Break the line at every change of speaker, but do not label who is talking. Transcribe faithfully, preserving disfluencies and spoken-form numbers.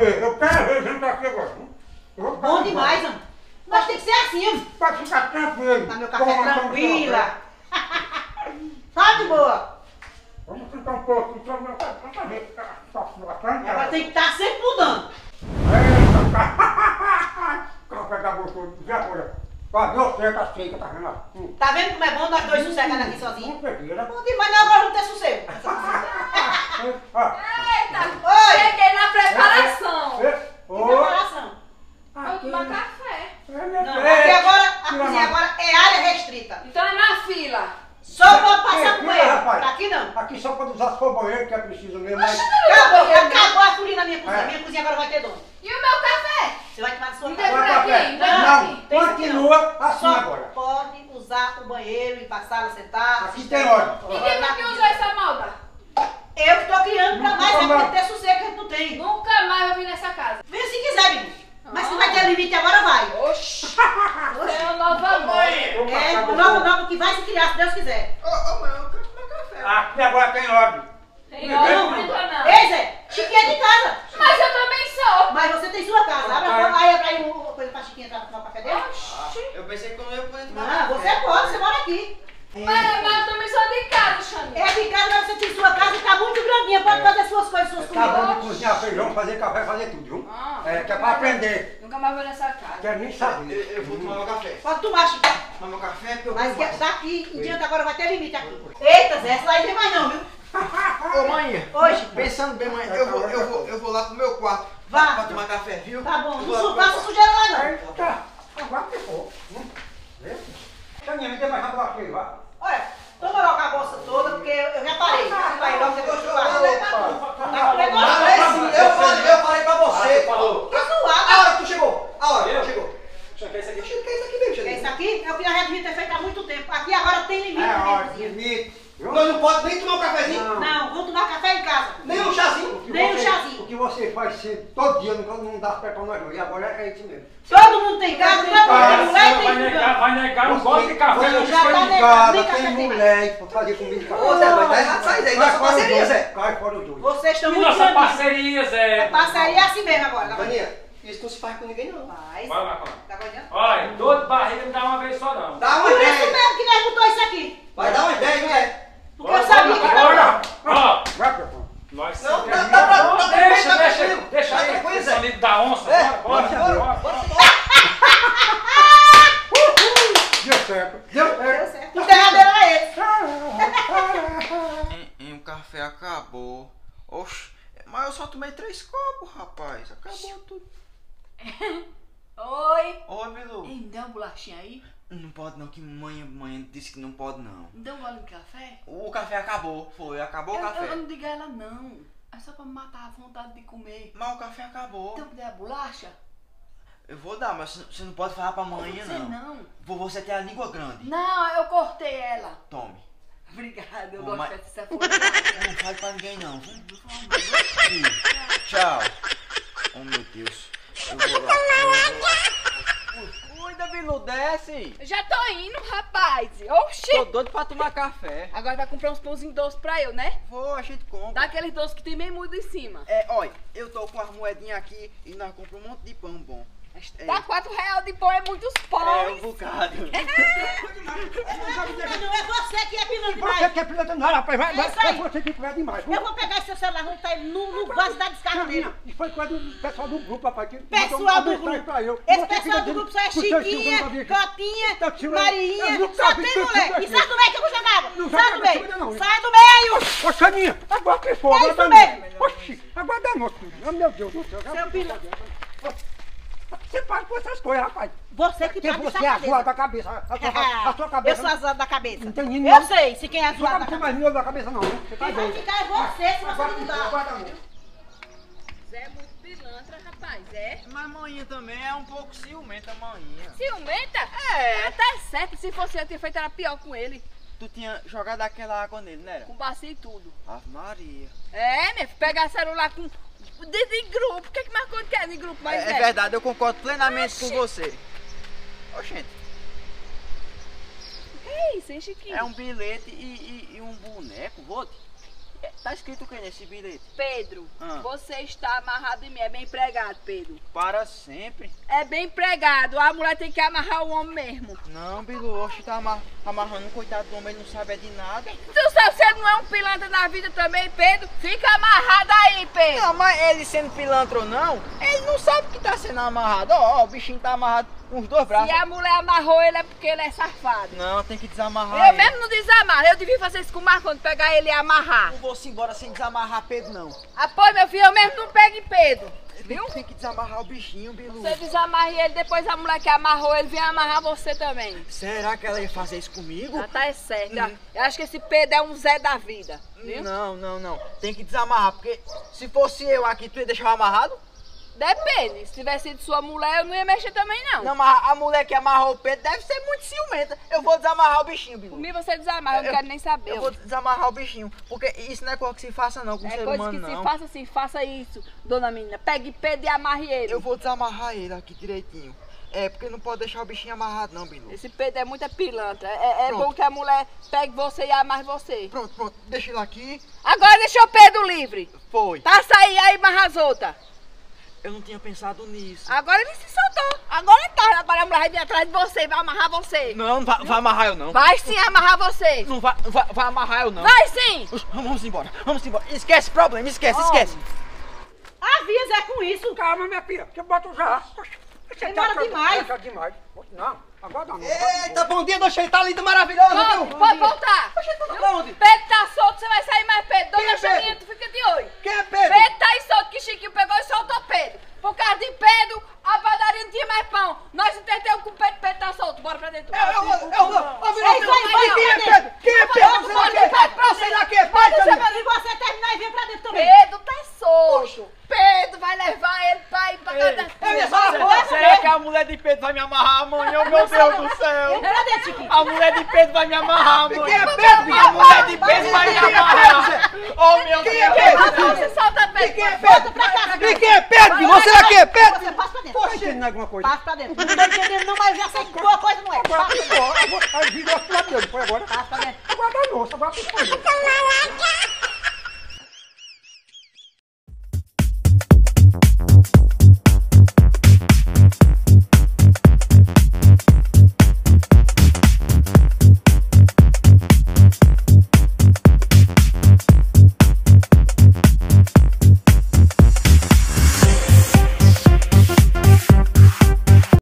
ver, eu quero ver gente aqui agora.
Bom demais, mano. Nós tem que ser assim.
Pode ficar tranquilo.
Tá meu café tranquila. Tá de boa.
Vamos ficar um pouco, então meu café
Ela tem que estar sempre mudando.
Café da gostoso, já foi. Pra você tá cheio que tá vendo lá.
Tá vendo como é bom nós dois sossegados aqui sozinhos?
Não peguei, né?
Bom demais, não, agora não tem sossego.
Eita!
Oi!
Cheguei na preparação!
Que preparação?
Vou tomar café.
Não, aqui agora, a cozinha agora é área restrita.
Então é na fila.
Só pode passar com ele.
rapaz.
Pra aqui não.
Aqui só pode usar se for banheiro, que é preciso mesmo. Mas...
Acabou, acabou a folia na minha cozinha.
É.
Minha cozinha agora vai ter dono.
E o meu café?
Você vai tomar na sua
Não
casa.
tem por
café.
aqui? Não,
Não,
aqui.
Tem
continua assim
Só
agora.
pode usar o banheiro e passar, sentar.
Aqui tem ordem.
E quem foi que usou essa malda?
Eu que tô criando pra
Nunca
mais, é
mais.
pra ter sossego que a gente não tem.
Nunca mais eu vim nessa casa.
Vem se quiser, menino. Mas se vai ter limite agora, vai.
Oxi! Você é uma nova mãe.
É, o novo novo que vai se criar, se Deus quiser.
Ô, ô, mãe, eu quero tomar café.
Aqui agora tem ordem.
Tem
Não,
hora,
Não,
não entra não.
Ei, Zé, Chiquinha é de casa.
Mas eu também sou.
Mas você tem sua casa. Abre a porta aí, abre aí uma coisa pra Chiquinha entrar pra tomar o café dele.
Oxi!
Eu pensei que eu não ia poder tomar
Não,
café.
você pode, você mora aqui.
Mas, mas eu também sou de casa, Xande.
É de casa, mas você tem sua casa e tá muito grandinha. Pode fazer suas coisas, suas
Tá
comidas.
bom de cozinhar feijão, fazer café, fazer tudo, viu?
Ah,
É, que é pra aprender.
Nunca mais vou nessa casa.
Quero nem
Eu,
saber.
eu vou tomar meu café.
Pode tomar, Chiquinha.
Tomar meu café porque eu
Mas
vou mais.
daqui em diante agora vai ter limite aqui. Eita, Zé, essa lá não tem mais não, viu?
Ô, mãe,
Hoje.
pensando bem, mãe, eu vou, eu vou, eu vou lá pro meu quarto.
Vá.
Pra tomar café, viu?
Tá bom,
Eu
não
vou lá
su-
pro meu
faça
quarto.
sujeira lá não.
Eita, agora que for. Xaninha, me dê mais água aqui, vai.
Olha, toma logo a bolsa toda, porque eu já parei. Você vai logo depois do quarto. Tá com negócio?
Falei sim, eu falei, eu falei pra você.
Falou.
Que
A
suado.
hora que tu chegou, a hora que
Eu?
tu chegou.
Deixa eu ver isso aqui.
Deixa eu ver isso aqui mesmo,
É isso
Xaninha.
aqui? É o que nós já devia ter feito há muito tempo. Aqui agora tem limite
É
na minha
ordem,
cozinha.
limite. viu?
Nós não pode nem tomar um cafezinho,
Não.
Não, vamos tomar café em casa.
nem um chazinho.
O que
Nem um
você-
chazinho.
O que você faz sempre, todo dia, não, não dá pé pra nós não. E agora é isso mesmo.
Todo mundo tem casa, todo mundo
Ah,
tem
Você
mulher e
vai
tem
negar,
fogão.
vai negar, não gosta de café,
Você
não
já
sai
tá
de
negando,
casa,
nem café
tem
tem
mulher pra fazer comida em casa.
Ô, Zé, mas tá errado isso aí, Zé. Nós
Cai
somos
fora os
parceria,
dois.
Zé.
Cai fora os dois.
Vocês estão
E
muito
nossa
grandinhos.
parceria, Zé.
Parceria é assim mesmo agora, tá
Maninha, isso não se faz com ninguém, não.
Faz.
Vai lá, vai lá.
Tá acordando?
Olha, dor de barriga não dá uma vez só não.
Dá
Por
uma
isso
ideia.
mesmo que nós botou isso aqui.
Vai dar uma ideia, viu, Zé?
Porque eu sabia que
Bora,
tava...
ó.
Vai, Pepão.
Nós
Não,
sempre-
tá- tá- tá-
Não,
tá
deixa,
tranquilo, tá
deixa,
tranquilo.
deixa
Tá
aí.
tranquilo,
Esse
Zé.
amigo da onça.
É,
Bora, bora,
bora,
bora,
Bora
bora.
embora.
Deu certo. Deu
Deu
certo.
certo. O derradeiro era esse.
E, e o café acabou. Oxe, mas eu só tomei três copos, rapaz. Acabou tudo.
Oi.
Ô, Bilu.
Ei, me dá uma bolachinha aí.
Não pode não, que mãe, mãe disse que não pode não.
Me dá um gole de café.
O café acabou, foi, acabou
Eu,
o café.
eu não digo a ela não. É só pra me matar a vontade de comer.
Mas o café acabou.
Então me dá a bolacha?
Eu vou dar, mas você não pode falar pra mãe
Você
não.
não.
Vou Você tem a língua grande.
Não, eu cortei ela.
Tome.
Obrigada, eu
Ô,
gosto
mas-
dessa foto.
Não fale pra ninguém não. Vamos, vamos. Sim. Tchau. Oh meu Deus. Eu vou lá. Eu vou lá.
Cuida, Bilu, desce!
Já tô indo, rapaz. Oxi.
Tô doido pra tomar café.
Agora vai comprar uns pãozinhos doces pra eu, né?
Vou, a gente compra.
Daqueles doces que tem meio mudo em cima.
É, olha, eu tô com as moedinhas aqui e nós compramos um monte de pão bom. É.
Dá quatro reais de pão, é muitos
É, um
pães.
bocado.
Não é você que é pilantra
Você
demais.
que é pilantra, não, rapaz. Vai, vai,
É isso aí.
é você que é demais. viu?
Eu vou pegar esse seu celular, vou botar ele no, no vaso da descarga dele.
Xaninha, isso foi coisa do pessoal do grupo, rapaz. Que
Pessoal
mandou uma
do
mensagem
grupo.
pra eu.
Esse
Você
pessoal
fica
do
dizendo
grupo só é
que o seu tio
Chiquinha,
nunca vi.
Cotinha,
Tá tirando-
Marinha.
eu nunca
Só
vi
tem
teu
mulher.
tio
E
aqui.
sai do meio que eu vou jogar água.
Não
Sai
joga
do
na
meio.
comida não, hein?
Sai do meio.
Ô, Xaninha, agora que for,
É
agora
isso
danou.
mesmo.
Oxi, agora danou tudo. Oh, meu Deus do céu.
Seu pilantra.
Você para com essas coisas, rapaz.
Você que
Porque
tá
você é a zoada da cabeça. A sua, a sua
Eu
cabeça.
sou a zoada da cabeça.
Não tem ninguém.
Eu sei se quem é a
Você
zoada da
não tem
cabeça.
mais miolo da cabeça, não. hein? Você tá
Quem vai
doido.
ficar é você se você
Agora
não
que
mudar.
for, danou.
Zé é muito pilantra, rapaz, é?
Mas manhã também é um pouco ciumenta, manhã.
Ciumenta? É. Tá certo, se fosse eu ter feito era pior com ele.
Tu tinha jogado aquela água nele, né?
Com bacia e tudo.
Ave Maria.
É, meu filho, pegar celular com... De, de grupo, o que é que mais conta que é de grupo? Mas
É, é verdade, eu concordo plenamente com você. Oxente,
Que é isso, hein, Chiquinho?
é um bilhete e, e- e um boneco, vote. Tá escrito o que nesse bilhete?
Pedro,
Ah.
você está amarrado em mim. É bem empregado, Pedro.
Para sempre.
É bem empregado. A mulher tem que amarrar o homem mesmo.
Não, Bilu, oxe, tá amar, amarrando um coitado do homem, ele não sabe é de nada.
Tu sabe, você não é um pilantra na vida também, Pedro? Fica amarrado aí, Pedro.
Não, mas ele sendo pilantra ou não, ele não sabe que tá sendo amarrado. Ó, ó, o bichinho tá amarrado com os dois braços.
Se a mulher amarrou ele é porque ele é safado.
Não, tem que desamarrar
Eu
ele.
mesmo não desamarro. Eu devia fazer isso com o Marconi, pegar ele e amarrar.
Não vou-se embora sem desamarrar Pedro, não.
Após, meu filho, eu mesmo não pego em Pedro.
Viu? Tem que desamarrar o bichinho, Bilu.
Você desamarre ele, depois a mulher que amarrou ele vem amarrar você também.
Será que ela ia fazer isso comigo?
Já tá é certo.
Hum.
Eu acho que esse Pedro é um Zé da vida. Viu?
Não, não, não. Tem que desamarrar, porque se fosse eu aqui, tu ia deixar eu amarrado?
Depende. Se tivesse sido sua mulher, eu não ia mexer também, não.
Não, mas a mulher que amarrou o Pedro deve ser muito ciumenta. Eu vou desamarrar o bichinho, Bilu.
Por mim você desamarra, eu não
Eu-
quero nem saber.
Eu vou desamarrar o bichinho, porque isso não é coisa que se faça não com o
É
ser
coisa
humano,
que
não.
se faça assim, faça isso, dona menina. Pegue Pedro e amarre ele.
Eu vou desamarrar ele aqui direitinho. É, porque não pode deixar o bichinho amarrado não, Bilu.
Esse Pedro é muita pilantra. É, é
Pronto.
bom que a mulher pegue você e amarre você.
Pronto, pronto. Deixa ele aqui.
Agora deixa o Pedro livre.
Foi.
Tá, sair aí, amarra as outras.
Eu não tinha pensado nisso.
Agora ele se soltou. Agora tá. Agora a mulher vai vir atrás de você e vai amarrar você.
Não, não vai, vai amarrar eu não.
Vai sim amarrar você.
Não vai, vai, vai amarrar eu não.
Vai sim.
Oxe, Vamos embora, vamos embora. Esquece problema, esquece,
Homem.
esquece.
Avisa, é com isso.
Calma, minha filha, que eu boto já. Você
Demora demais.
Tá demais. Não, agora não.
Eita, bom dia, Doce, tá lindo, maravilhoso,
Vamos,
viu?
pode voltar.
Pra onde?
Pedro tá solto, você vai sair mais Pedro.
Quem é
Dona Chaninha, tu fica de olho.
Quem é Pedro?
Pedro tá aí solto, que Chiquinho pegou e soltou Pedro. Por causa de Pedro, a padaria não tinha mais pão. Nós entendemos com o Pedro, Pedro tá solto. Bora pra dentro.
Eu, eu, eu, eu, eu, eu,
É isso aí, vai,
Quem é
vai,
Pedro? Quem é Pedro? Você lá
vai, vai,
quer? Você lá quer?
Pode
Pedro?
ser, e você terminar e vir pra dentro também.
Pedro tá solto. Pedro vai levar ele pra ir pra casa da
Eu ia falar,
Será-
será que a mulher de Pedro vai me amarrar amanhã? Oh, meu Deus do céu!
Vem pra dentro, Chiquinho.
A mulher de Pedro vai me amarrar amanhã!
Quem é Pedro?
A mulher de Pedro vai me amarrar! Oh, meu
Quem é
Deus!
Pedro?
Você solta Pedro.
Quem é
Volta
Pedro?
pra casa.
E quem é Pedro? Você lá quer
Você
Pedro?
passa pra dentro.
Tô entendendo alguma coisa.
Passa pra dentro. Não tô entendendo não, mas eu já sei que boa coisa não é.
Agora
Passa pra dentro.
ficou. Agora, aí virou pro lado dele, foi agora.
Passa pra dentro.
Agora danou, agora ficou.